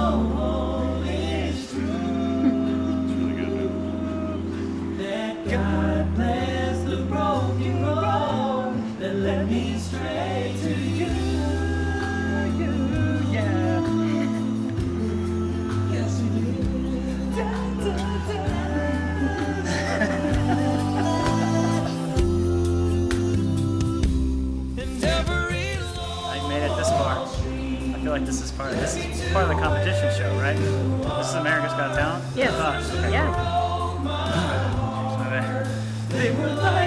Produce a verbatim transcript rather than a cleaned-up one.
know it's true. It's really good, man. That God bless the broken road that led me straight to you. You, yeah. Yes, you did. Da, da, da. I made it this far. I feel like this is part of this is part of the competition show, right? This is America's Got Talent? Yes. Oh, okay. Yeah. So, uh, they were like